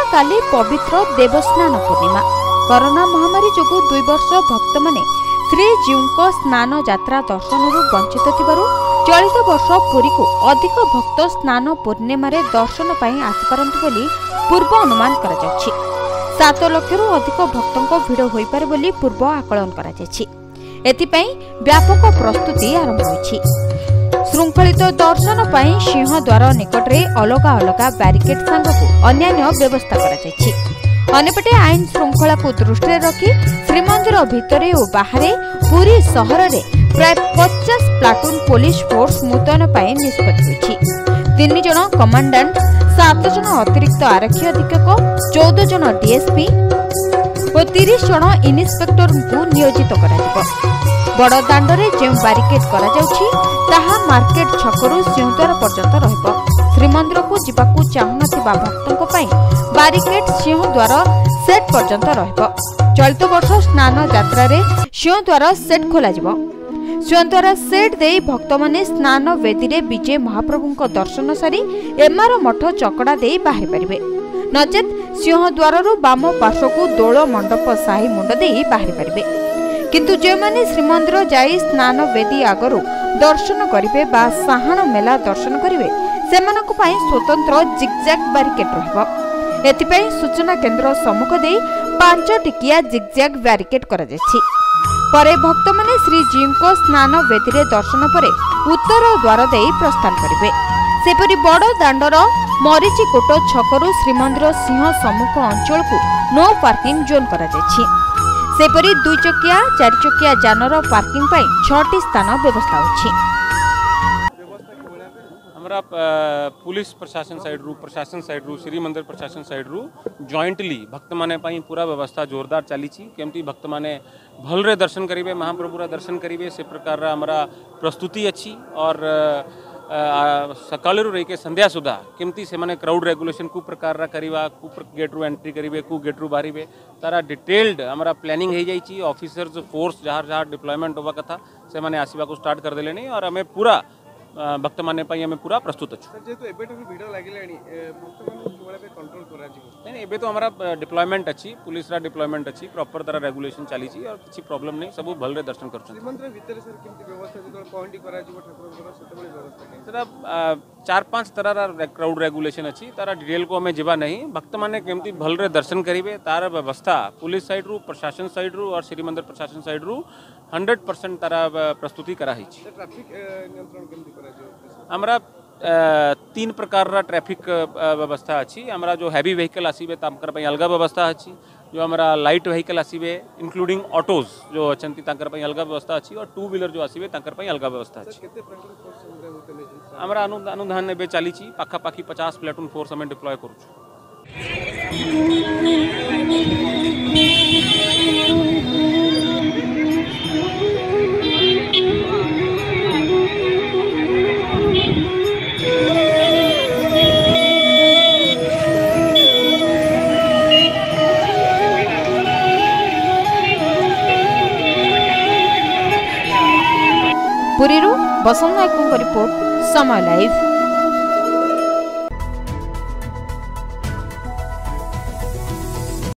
काली पवित्र देवस्नान पूर्णिमा। कोरोना महामारी जोगु 2 वर्ष भक्त माने श्रीजीव स्नान यात्रा दर्शन वंचित थिबारु चलित वर्ष पुरी को अधिक भक्त स्नान पूर्णिमा दर्शन पाई आसीपारंतु बोली पूर्व अनुमान करा जायछि। 7 लाख अधिक भक्तों भिड़ होई पारे बोली पूर्व आकलन करा जायछि। एथिपई व्यापक प्रस्तुति आरंभ होइछि। श्रृंखलित दर्शन पाई सिंहद्वार निकट में अलग अलग बैरिकेड सांगकु अन्यान्य व्यवस्था करा जायछि। अन्यपटे आईन श्रृंखला को दृष्टि रखी श्रीमंदिर भितरे और बाहरे पूरी सहर में प्राय 50 प्लाटून पुलिस फोर्स मुतयन पाई निष्पत्ति होइछि। 3 जन कमांडेंट, 7 जन अतिरिक्त आरक्षी अधीक्षक, 14 जन डीएसपी और 30 जन इन्स्पेक्टर को नियोजित करा बड़ दांडरे जो बैरिकेड करा जाउछि ताहा मार्केट छकरू सिंहद्वार पर्यंत रहिबो। श्रीमंदिर को जीवाकू चाहुनथिबा भक्तों पई बैरिकेड सिंहद्वार सेट पर्यंत रहिबो। चलित वर्ष स्नान यात्रा रे सिंहद्वार सेट खोला जिवो। सिंहद्वार सेट देई भक्त माने स्नान वेदी रे विजय महाप्रभुंको दर्शन सारी एमार मठ चकड़ा देई बाहरी परिबे। नचेत सिंहद्वार रु बाम पार्श्व को दोल मंडप साही मुंड देई बाहरी परिबे। किंतु जे माने श्रीमंदिर जाई स्नान वेदी आगरु दर्शन करिवे बा साहाण मेला दर्शन करिवे सेमानक पई स्वतंत्र जिगजैग बैरिकेड रहबो। एथिपई सूचना केंद्र सम्मुख देई 5 टिकिया जिगजैग बैरिकेड करा जायछि। परे भक्त माने श्री जीव को स्नान वेदी रे दर्शन परे उत्तर द्वार देई प्रस्थान करिवे। सेपरि बड़ दांडर मरीचिकोट छकरू श्रीमंदिर सिंह सम्मुख अंचल को नो पार्किंग जोन करा जायछि। सेपरि 2 चकिया 4 चकिया जानर पार्किंग पाई 6टी स्थान व्यवस्था होछि। हमरा पुलिस प्रशासन साइड रू श्री मंदिर प्रशासन साइड रू जॉइंटली भक्त माने पाई पूरा व्यवस्था जोरदार चली केमती भक्त माने भलरे दर्शन करिवे महाप्रभुरा दर्शन करिवे से प्रकार हमरा प्रस्तुति अच्छी और सकाळु रही संध्या सुधा केमती से माने क्राउड रेगुलेशन कु प्रकार करिवा कु गेट रू एंट्री करिवे कु गेट रू बाहरिवे तारा डिटेल्ड हमरा प्लानिंग हो जाइए। ऑफिसर्स फोर्स जहाँ जहाँ डिप्लॉयमेंट होगा कथा से माने आसवा को स्टार्ट कर देले और हमें पूरा भक्त माने पाई हमें पूरा प्रस्तुत अच्छे। तो हमारा डिप्लॉयमेंट अच्छी पुलिस डिप्लॉयमेंट अच्छी प्रॉपर तरह रेगुलेशन चली और किसी प्रॉब्लम नहीं सब भलरे दर्शन कर 4-5 तरह क्राउड रेगुलेशन अच्छी तारा डिटेल को हमें जीवा नहीं भक्त माने केमती भलरे दर्शन करेंगे तार व्यवस्था पुलिस साइड रू प्रशासन साइड रू और श्री मंदिर प्रशासन साइड रू 100% तारा प्रस्तुति कराई। हमरा 3 प्रकार ट्रैफिक व्यवस्था अच्छी। हमरा जो हैवी व्हीकल आसीबे तांकर पई अलग व्यवस्था अच्छी। जो हमारा लाइट व्हीकल आसीबे इंक्लूडिंग ऑटोज जो अछंती तांकर पई अलग व्यवस्था अच्छी और 2 व्हीलर जो आसीबे तांकर पई अलग व्यवस्था अच्छी। हमरा अनुधान एबे चली पाखा पाखी 50 प्लाटून फोर्स हमें डिप्लॉय करू। पुरीरू बसंत नायकों रिपोर्ट समय लाइव।